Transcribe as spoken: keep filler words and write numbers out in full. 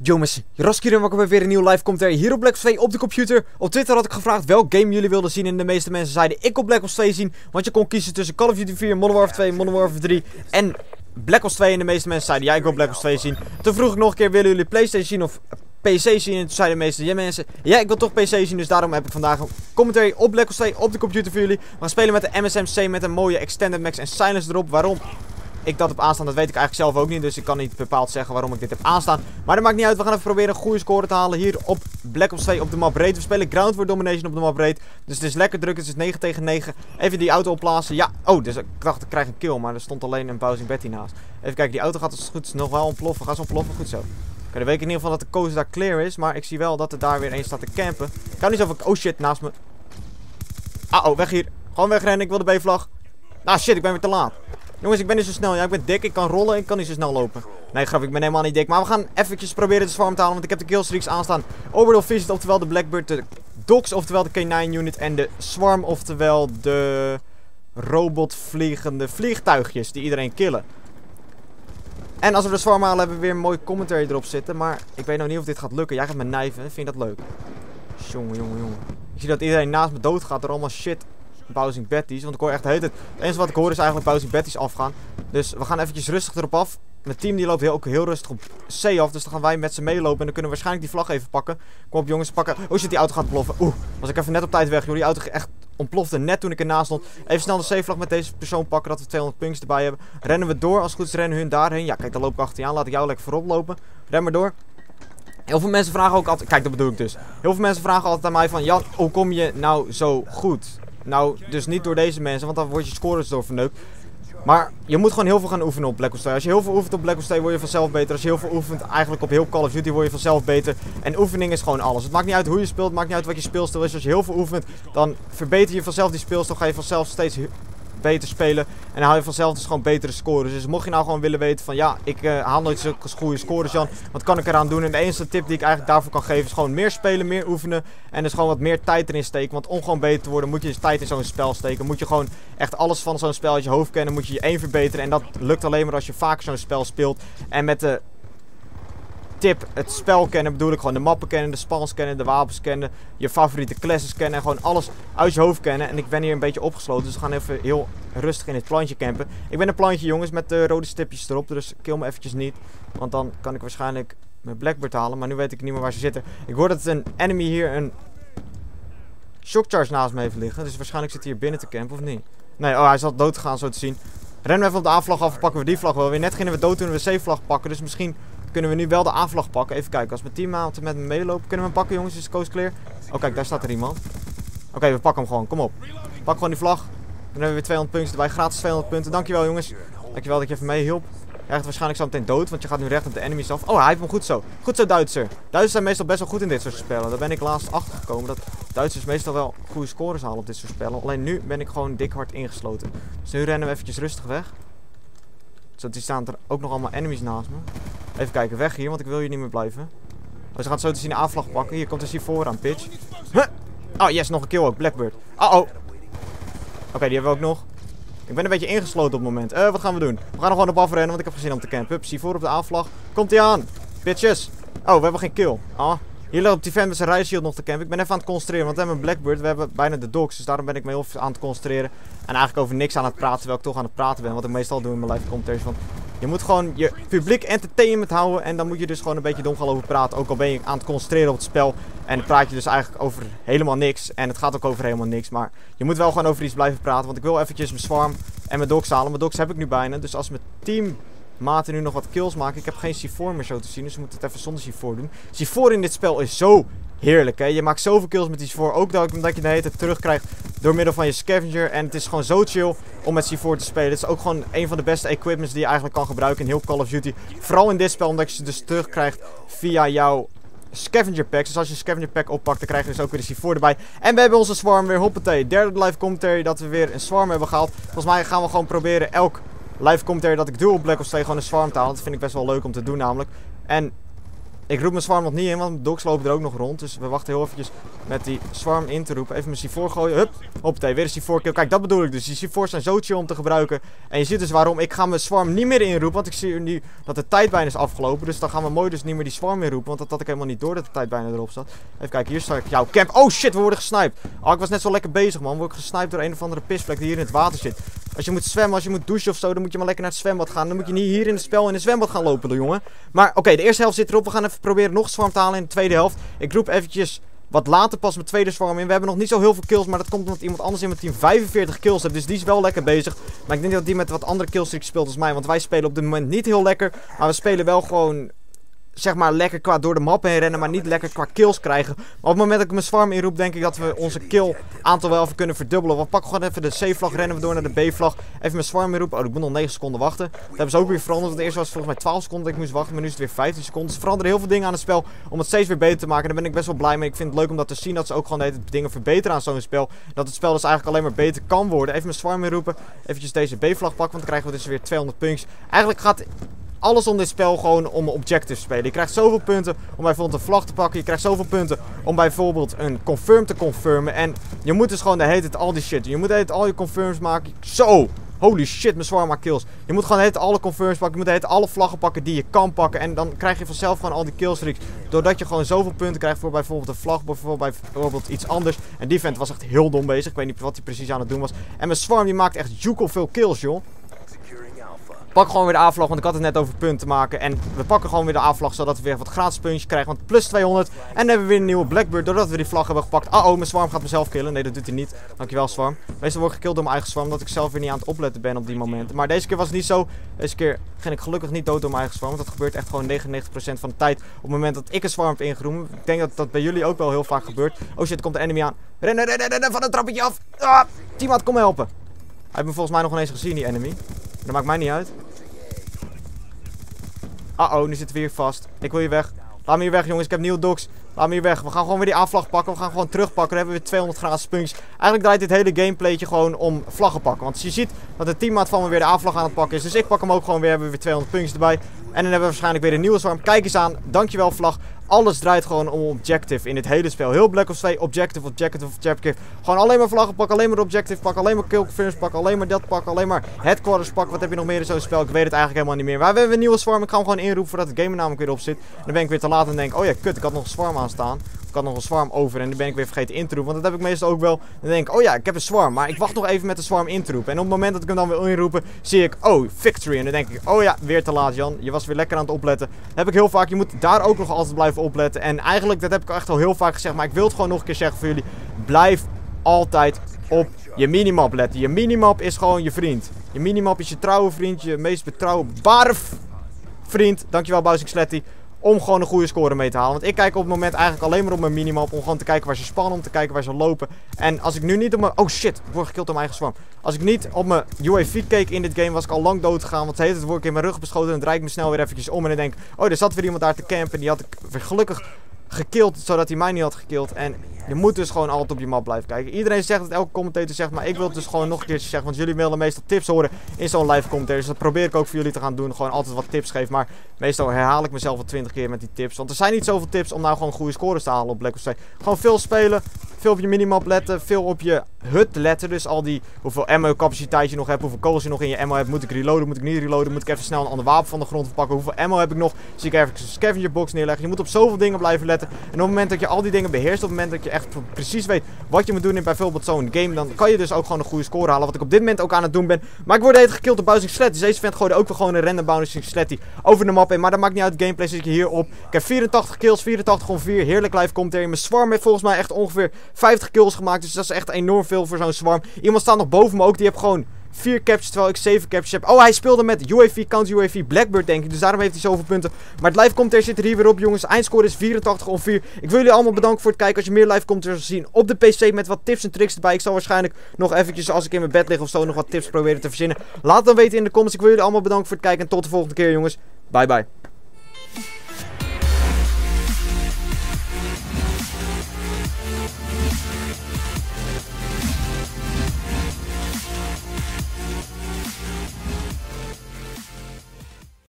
Jongens, Roskier en welkom bij weer een nieuwe live commentary hier op Black Ops twee op de computer. Op Twitter had ik gevraagd welk game jullie wilden zien en de meeste mensen zeiden ik wil Black Ops twee zien. Want je kon kiezen tussen Call of Duty vier, Modern Warfare twee, Modern Warfare drie en Black Ops twee. En de meeste mensen zeiden ja, ik wil Black Ops twee zien. Toen vroeg ik nog een keer, willen jullie PlayStation zien of P C zien? En toen zeiden de meeste ja, mensen, ja, ik wil toch P C zien. Dus daarom heb ik vandaag een commentary op Black Ops twee op de computer voor jullie. We gaan spelen met de M S M C met een mooie Extended Max en Silence erop. Waarom ik dat heb aanstaan, dat weet ik eigenlijk zelf ook niet. Dus ik kan niet bepaald zeggen waarom ik dit heb aanstaan. Maar dat maakt niet uit. We gaan even proberen een goede score te halen hier op Black Ops twee op de map Raid. We spelen Ground War Domination op de map Raid. Dus het is lekker druk. Het is negen tegen negen. Even die auto opplaatsen. Ja, oh, dus ik dacht ik krijg een kill. Maar er stond alleen een Bowsing Betty naast. Even kijken, die auto gaat als het goed is nog wel ontploffen. Gaat ze ontploffen? Goed zo. Oké, dan weet ik in ieder geval dat de coast daar clear is. Maar ik zie wel dat er daar weer een staat te campen. Ik kan niet zo van, oh shit, naast me. Ah, oh, weg hier. Gewoon wegrennen. Ik wil de B-vlag. Ah shit, ik ben weer te laat. Jongens, ik ben niet zo snel. Ja, ik ben dik. Ik kan rollen. Ik kan niet zo snel lopen. Nee, grap, ik ben helemaal niet dik. Maar we gaan eventjes proberen de swarm te halen. Want ik heb de killstreaks aanstaan. Orbital Visit, oftewel de Blackbird. De Dogs, oftewel de K negen unit. En de Swarm, oftewel de robotvliegende vliegtuigjes die iedereen killen. En als we de swarm halen, hebben we weer een mooie commentary erop zitten. Maar ik weet nog niet of dit gaat lukken. Jij gaat me knijven. Vind je dat leuk? Jongen, jongen, jongen. Ik zie dat iedereen naast me doodgaat door allemaal shit. Bowsing Betty's, want ik hoor echt de hele tijd. Het enige wat ik hoor is eigenlijk Bowsing Betty's afgaan. Dus we gaan eventjes rustig erop af. Mijn team die loopt heel, ook heel rustig op C af. Dus dan gaan wij met ze meelopen. En dan kunnen we waarschijnlijk die vlag even pakken. Kom op jongens, pakken. Oh shit, die auto gaat ontploffen. Oeh, was ik even net op tijd weg. Joh, die auto echt ontplofte net toen ik ernaast stond. Even snel de C-vlag met deze persoon pakken. Dat we tweehonderd punks erbij hebben. Rennen we door. Als het goed is rennen hun daarheen. Ja, kijk, dan loop ik achter je aan. Laat ik jou lekker voorop lopen. Ren maar door. Heel veel mensen vragen ook altijd. Kijk, dat bedoel ik dus. Heel veel mensen vragen altijd aan mij van. Jan, hoe kom je nou zo goed? Nou, dus niet door deze mensen, want dan word je scores door verneukt. Maar je moet gewoon heel veel gaan oefenen op Black Ops twee. Als je heel veel oefent op Black Ops twee, word je vanzelf beter. Als je heel veel oefent eigenlijk op heel Call of Duty, word je vanzelf beter. En oefening is gewoon alles. Het maakt niet uit hoe je speelt, het maakt niet uit wat je speelstil is. Als je heel veel oefent, dan verbeter je vanzelf die speelstil. Ga je vanzelf steeds beter spelen. En dan haal je vanzelf dus gewoon betere scores. Dus mocht je nou gewoon willen weten van ja, ik uh, haal nooit zulke goede scores, Jan. Wat kan ik eraan doen? En de enige tip die ik eigenlijk daarvoor kan geven is gewoon meer spelen, meer oefenen. En dus gewoon wat meer tijd erin steken. Want om gewoon beter te worden moet je dus tijd in zo'n spel steken. Moet je gewoon echt alles van zo'n spel uit je hoofd kennen. Moet je je één verbeteren. En dat lukt alleen maar als je vaker zo'n spel speelt. En met de tip, het spel kennen, bedoel ik gewoon de mappen kennen, de spawns kennen, de wapens kennen, je favoriete classes kennen en gewoon alles uit je hoofd kennen. En ik ben hier een beetje opgesloten, dus we gaan even heel rustig in dit plantje campen. Ik ben een plantje jongens met de rode stipjes erop, dus kill me eventjes niet, want dan kan ik waarschijnlijk mijn Blackbird halen, maar nu weet ik niet meer waar ze zitten. Ik hoor dat een enemy hier een shockcharge naast me heeft liggen, dus waarschijnlijk zit hij hier binnen te campen of niet. Nee, oh hij zat dood te gaan zo te zien. Rennen we even op de A-vlag af en pakken we die vlag wel weer. Net gingen we dood toen we de C-vlag pakken, dus misschien kunnen we nu wel de A-vlag pakken. Even kijken, als mijn teammaten met me meelopen, kunnen we hem pakken jongens? Is de coast clear? Oh kijk, daar staat er iemand. Oké, okay, we pakken hem gewoon, kom op. Pak gewoon die vlag. Dan hebben we weer tweehonderd punten erbij, gratis tweehonderd punten. Dankjewel jongens. Dankjewel dat je even meehielp. Je krijgt waarschijnlijk zo meteen dood, want je gaat nu recht op de enemies af. Oh, hij heeft hem goed zo. Goed zo Duitser. Duitsers zijn meestal best wel goed in dit soort spellen. Daar ben ik laatst achter gekomen dat Duitsers meestal wel goede scores halen op dit soort spellen. Alleen nu ben ik gewoon dik hard ingesloten. Dus nu rennen we eventjes rustig weg. Zo, die staan er ook nog allemaal enemies naast me. Even kijken, weg hier, want ik wil hier niet meer blijven. Oh, ze gaan zo te zien de A-vlag pakken. Hier komt de C vier aan, pitch. Huh? Oh, yes, nog een kill ook, Blackbird. Uh oh. Oké, okay, die hebben we ook nog. Ik ben een beetje ingesloten op het moment. Eh, uh, wat gaan we doen? We gaan er gewoon op afrennen, want ik heb geen zin om te campen. Hup, C vier op de A-vlag. Komt hij aan. Bitches. Oh, we hebben geen kill. Ah. Hier ligt op die vent met zijn rijshield nog te campen. Ik ben even aan het concentreren, want we hebben een Blackbird. We hebben bijna de dogs, dus daarom ben ik me heel aan het concentreren. En eigenlijk over niks aan het praten, terwijl ik toch aan het praten ben. Wat ik meestal doe in mijn live commentaries. Want je moet gewoon je publiek entertainment houden. En dan moet je dus gewoon een beetje dom gaan over praten. Ook al ben je aan het concentreren op het spel. En dan praat je dus eigenlijk over helemaal niks. En het gaat ook over helemaal niks. Maar je moet wel gewoon over iets blijven praten. Want ik wil eventjes mijn swarm en mijn dogs halen. Mijn dogs heb ik nu bijna. Dus als mijn team maten nu nog wat kills maken. Ik heb geen C vier meer zo te zien. Dus we moeten het even zonder C vier doen. C vier in dit spel is zo heerlijk. Hè? Je maakt zoveel kills met die C vier. Ook dat, omdat je de hele tijd terugkrijgt door middel van je scavenger. En het is gewoon zo chill om met C vier te spelen. Het is ook gewoon een van de beste equipments die je eigenlijk kan gebruiken in heel Call of Duty. Vooral in dit spel, omdat je ze dus terugkrijgt via jouw scavenger packs. Dus als je een scavenger pack oppakt, dan krijg je dus ook weer de C vier erbij. En we hebben onze swarm weer. Hoppatee. Derde live commentary dat we weer een swarm hebben gehaald. Volgens mij gaan we gewoon proberen elk live commentary dat ik doe op Black Ops twee gewoon een swarm te halen. Dat vind ik best wel leuk om te doen namelijk. En Ik roep mijn Swarm nog niet in, want Dogs lopen er ook nog rond. Dus we wachten heel eventjes met die Swarm in te roepen. Even mijn C vier gooien. Hup, hoppatee, weer een C vier kill. Kijk, dat bedoel ik dus. Die C viers zijn zo chill om te gebruiken. En je ziet dus waarom ik ga mijn Swarm niet meer inroepen. Want ik zie nu dat de tijd bijna is afgelopen. Dus dan gaan we mooi dus niet meer die Swarm inroepen. Want dat had ik helemaal niet door dat de tijd bijna erop zat. Even kijken, hier sta ik jouw camp. Oh shit, we worden gesniped. Oh, ik was net zo lekker bezig, man. Word ik gesniped door een of andere pisvlek die hier in het water zit. Als je moet zwemmen, als je moet douchen of zo, dan moet je maar lekker naar het zwembad gaan. Dan moet je niet hier in het spel in het zwembad gaan lopen, jongen. Maar oké, okay, de eerste helft zit erop. We gaan even proberen nog een Swarm te halen in de tweede helft. Ik roep eventjes wat later pas mijn tweede Swarm in. We hebben nog niet zo heel veel kills, maar dat komt omdat iemand anders in mijn team vijfenveertig kills heeft. Dus die is wel lekker bezig. Maar ik denk dat die met wat andere killstreaks speelt als mij. Want wij spelen op dit moment niet heel lekker. Maar we spelen wel gewoon, zeg maar, lekker qua door de map heen rennen, maar niet lekker qua kills krijgen. Maar op het moment dat ik mijn Swarm inroep, denk ik dat we onze kill aantal wel even kunnen verdubbelen. We pakken gewoon even de C-vlag, rennen we door naar de B-vlag. Even mijn Swarm inroepen. Oh, ik moet nog negen seconden wachten. Dat hebben ze ook weer veranderd. Want eerst was het volgens mij twaalf seconden dat ik moest wachten, maar nu is het weer vijftien seconden. Ze veranderen heel veel dingen aan het spel om het steeds weer beter te maken. Daar ben ik best wel blij mee. Ik vind het leuk om dat te zien, dat ze ook gewoon de dingen verbeteren aan zo'n spel. Dat het spel dus eigenlijk alleen maar beter kan worden. Even mijn Swarm inroepen. Eventjes deze B-vlag pakken, want dan krijgen we dus weer tweehonderd puntjes. Eigenlijk gaat alles om dit spel gewoon om objectives spelen. Je krijgt zoveel punten om bijvoorbeeld een vlag te pakken. Je krijgt zoveel punten om bijvoorbeeld een confirm te confirmen. En je moet dus gewoon de hele tijd al die shit doen. Je moet de hele tijd al je confirms maken. Zo! Holy shit, mijn Swarm maakt kills. Je moet gewoon de hele tijd alle confirms pakken. Je moet de hele tijd alle vlaggen pakken die je kan pakken. En dan krijg je vanzelf gewoon al die killstreaks. Doordat je gewoon zoveel punten krijgt voor bijvoorbeeld een vlag. Bijvoorbeeld, bijvoorbeeld iets anders. En die vent was echt heel dom bezig. Ik weet niet wat hij precies aan het doen was. En mijn Swarm die maakt echt joekel veel kills, joh. Pak gewoon weer de A-vlag, want ik had het net over punten maken. En we pakken gewoon weer de A-vlag, zodat we weer wat gratis puntjes krijgen. Want plus tweehonderd. En dan hebben we weer een nieuwe Blackbird, doordat we die vlag hebben gepakt. Uh oh, mijn Swarm gaat mezelf killen. Nee, dat doet hij niet. Dankjewel, Swarm. Meestal word ik gekilld door mijn eigen Swarm, omdat ik zelf weer niet aan het opletten ben op die momenten. Maar deze keer was het niet zo. Deze keer ging ik gelukkig niet dood door mijn eigen Swarm. Want dat gebeurt echt gewoon negenennegentig procent van de tijd. Op het moment dat ik een Swarm heb ingeroepen. Ik denk dat dat bij jullie ook wel heel vaak gebeurt. Oh shit, er komt een enemy aan. Rennen, rennen, rennen, van het trappetje af. Ah, teammaat, kom me helpen. Hij heeft me volgens mij nog ineens gezien, die enemy. Dat maakt mij niet uit. Uh oh, nu zitten we hier vast. Ik wil hier weg. Laat me hier weg, jongens. Ik heb nieuwe dogs. Laat me hier weg. We gaan gewoon weer die A-vlag pakken. We gaan gewoon terugpakken. Dan hebben we weer tweehonderd gratis puntjes. Eigenlijk draait dit hele gameplaytje gewoon om vlaggen pakken. Want je ziet dat de teammaat van me weer de A-vlag aan het pakken is. Dus ik pak hem ook gewoon weer. Hebben we weer tweehonderd puntjes erbij. En dan hebben we waarschijnlijk weer een nieuwe Swarm. Kijk eens aan. Dankjewel, vlag. Alles draait gewoon om objective in dit hele spel. Heel Black Ops twee, objective, objective, objective. Gewoon alleen maar vlaggen pakken, alleen maar objective pakken, alleen maar kill confirms pakken, alleen maar dat pakken, alleen maar headquarters pakken. Wat heb je nog meer in zo'n spel? Ik weet het eigenlijk helemaal niet meer. Maar we hebben een nieuwe Swarm. Ik ga hem gewoon inroepen voordat de game namelijk weer op zit. Dan ben ik weer te laat en denk, oh ja, kut, ik had nog een Swarm aanstaan. Ik had nog een Swarm over en die ben ik weer vergeten in te roepen. Want dat heb ik meestal ook wel. Dan denk ik, oh ja, ik heb een Swarm. Maar ik wacht nog even met de Swarm in te roepen. En op het moment dat ik hem dan wil inroepen, zie ik, oh, victory. En dan denk ik, oh ja, weer te laat, Jan. Je was weer lekker aan het opletten. Dat heb ik heel vaak. Je moet daar ook nog altijd blijven opletten. En eigenlijk, dat heb ik echt al heel vaak gezegd. Maar ik wil het gewoon nog een keer zeggen voor jullie. Blijf altijd op je minimap letten. Je minimap is gewoon je vriend. Je minimap is je trouwe vriend. Je meest betrouwbare vriend. Dankjewel, Bowsing Sletty. Om gewoon een goede score mee te halen. Want ik kijk op het moment eigenlijk alleen maar op mijn minimap. Om gewoon te kijken waar ze spannen. Om te kijken waar ze lopen. En als ik nu niet op mijn... Oh shit, ik word gekild door mijn eigen Swarm. Als ik niet op mijn U A V keek in dit game, was ik al lang dood gegaan. Want de hele tijd word ik in mijn rug beschoten. En dan draai ik me snel weer eventjes om. En dan denk ik, oh, er zat weer iemand daar te campen. Die had ik weer gelukkig gekild, zodat hij mij niet had gekild. En je moet dus gewoon altijd op je map blijven kijken. Iedereen zegt het, elke commentator zegt, maar ik wil het dus gewoon nog een keertje zeggen. Want jullie willen meestal tips horen in zo'n live commentator. Dus dat probeer ik ook voor jullie te gaan doen. Gewoon altijd wat tips geven. Maar meestal herhaal ik mezelf al twintig keer met die tips. Want er zijn niet zoveel tips om nou gewoon goede scores te halen op Black Ops twee. Gewoon veel spelen. Veel op je minimap letten. Veel op je hut letten. Dus al die, hoeveel ammo capaciteit je nog hebt. Hoeveel kogels je nog in je ammo hebt. Moet ik reloaden? Moet ik niet reloaden? Moet ik even snel een ander wapen van de grond pakken? Hoeveel ammo heb ik nog? Zie ik even een scavenger box neerleggen. Je moet op zoveel dingen blijven letten. En op het moment dat je al die dingen beheerst. Op het moment dat je echt precies weet wat je moet doen in bijvoorbeeld zo'n game. Dan kan je dus ook gewoon een goede score halen. Wat ik op dit moment ook aan het doen ben. Maar ik word de hele tijd gekild door Bowsing Sletty. Dus deze vent gooide ook weer gewoon een random Bowsing Sletty over de map heen. Maar dat maakt niet uit. Gameplay zit je hier op. Ik heb vierentachtig kills. vierentachtig om vier. Heerlijk live commentary. Mijn Swarm heeft volgens mij echt ongeveer vijftig kills gemaakt. Dus dat is echt enorm veel voor zo'n Swarm. Iemand staat nog boven me ook. Die heeft gewoon vier captures, terwijl ik zeven captures heb. Oh, hij speelde met U A V, counter U A V, Blackbird denk ik. Dus daarom heeft hij zoveel punten. Maar het live commentaar zit er hier weer op, jongens. Eindscore is vierentachtig om vier. Ik wil jullie allemaal bedanken voor het kijken. Als je meer live commentaar wil zien op de P C met wat tips en tricks erbij. Ik zal waarschijnlijk nog eventjes, als ik in mijn bed lig of zo, nog wat tips proberen te verzinnen. Laat het dan weten in de comments. Ik wil jullie allemaal bedanken voor het kijken. En tot de volgende keer, jongens. Bye bye.